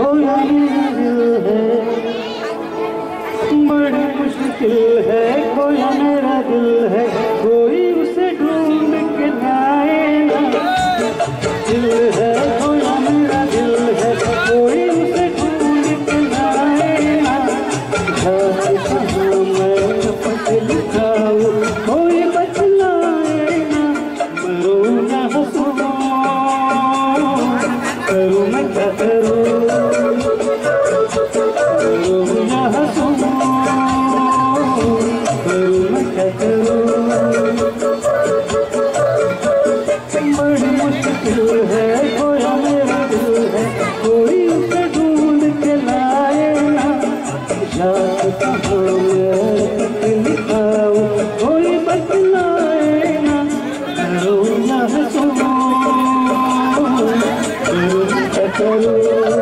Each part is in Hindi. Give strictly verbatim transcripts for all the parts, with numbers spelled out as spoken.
खोया मेरा दिल है, बड़ी मुश्किल है, खोया मेरा दिल है, कोई उसे ढूंढ के लाए ना। दिल है खोया मेरा दिल है, कोई उसे ढूंढ के लाए ना। जाके कहाँ मैं पट लिखाऊं, कोई बतलाए ना। मरूं या हंसूं, करूं मैं क्या करूं, करूं या हंसूं, करूं मैं क्या करूं। बड़ी मुश्किल है, खोया मेरा दिल है, कोई उसे ढूंढ के लाए ना। जाके कहाँ मैं पट लिखाऊं, कोई बतलाए ना। करूं या हंसूं, करूं क्या करूं,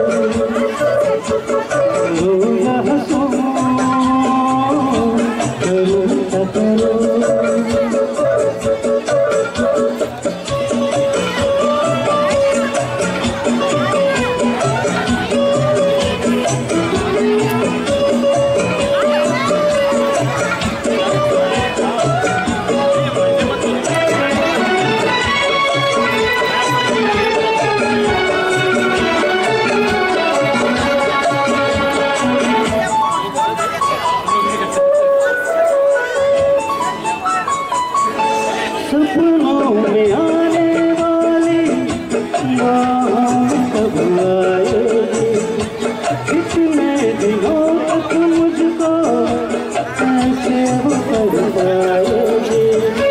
करूं या हंसूं, करूं क्या करूं। सपनों में आने वाली बात कब आएगी, कितने दिनों तक मुझको ऐसे वो कर पाएगी।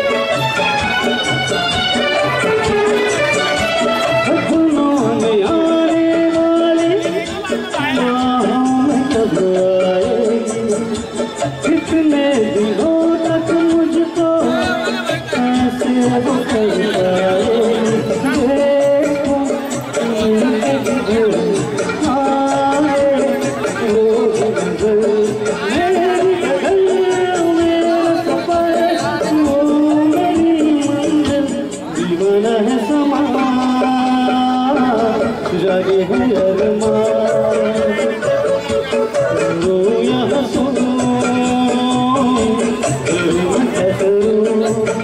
सपनों में आने वाली बात कब आएगी, कितने दिनों तक मुझको ऐसे वो कर पाएगी। देखो मेरे दिल आए वो दिल, मेरी गगन मेरा सफर, वो मेरी मंजिल, दीवाना है समा, जागे है अरमान। करूं या हंसूं, करूं क्या करूं।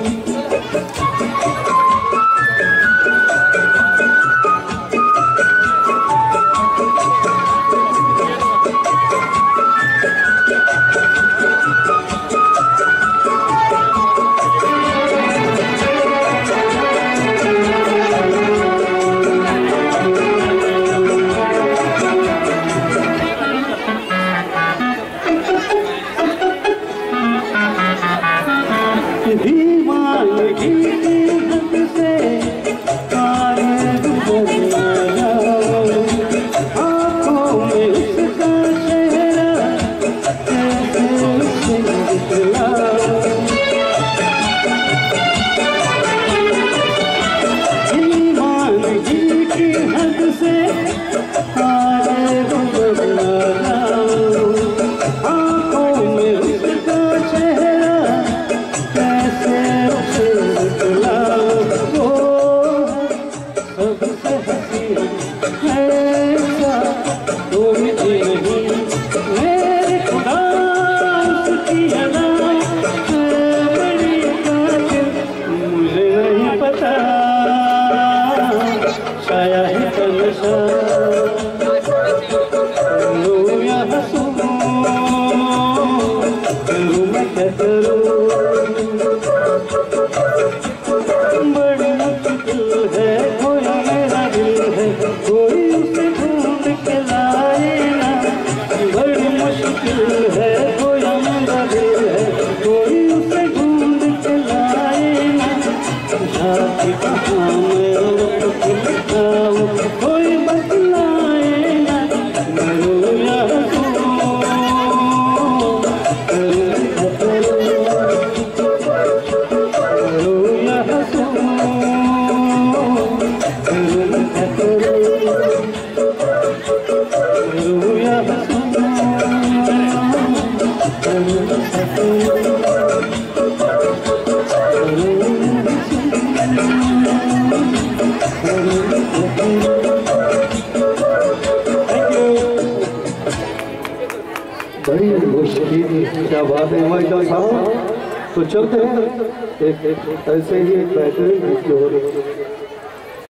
दीवानगी की हद से आगे गुजरना, आँखों में उसका चेहरा कैसे उसे दिखला। दीवानगी की हद से आगे गुजरना, आँखों में उसका चेहरा कैसे उसे दिखला। वो सबसे हसीन ऐसा तो मिली नहीं, मेरे खुदा उसकी अदा है बड़ी कातिल, मुझे नहीं पता छाया है तमशा। करूं या हंसूं, करूं मैं क्या करूं। बड़ी मुश्किल है, खोया मेरा दिल है, कोई उसे ढूंढ के लाए ना। बड़ी मुश्किल है, खोया मेरा दिल है, कोई उसे ढूंढ के लाए ना। जाके कहाँ मैं पट लिखाऊं, कोई बतलाए ना। करूं या हंसूं, करूं क्या करूं। बड़ी मुश्किल। क्या बात है वाहिदा साहब। तो चलते हैं एक, एक ऐसे ही एक बेहतरीन